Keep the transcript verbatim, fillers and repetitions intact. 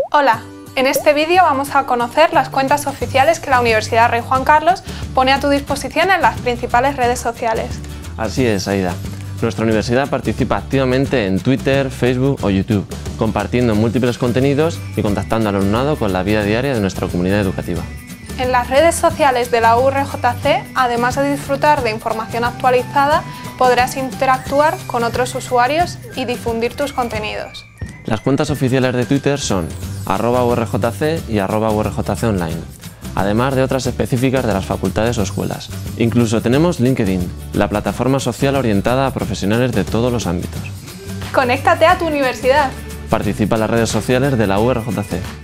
Hola, en este vídeo vamos a conocer las cuentas oficiales que la Universidad Rey Juan Carlos pone a tu disposición en las principales redes sociales. Así es, Aida. Nuestra universidad participa activamente en Twitter, Facebook o YouTube, compartiendo múltiples contenidos y contactando al alumnado con la vida diaria de nuestra comunidad educativa. En las redes sociales de la U R J C, además de disfrutar de información actualizada, podrás interactuar con otros usuarios y difundir tus contenidos. Las cuentas oficiales de Twitter son arroba U R J C y arroba U R J C online, además de otras específicas de las facultades o escuelas. Incluso tenemos LinkedIn, la plataforma social orientada a profesionales de todos los ámbitos. ¡Conéctate a tu universidad! Participa en las redes sociales de la U R J C.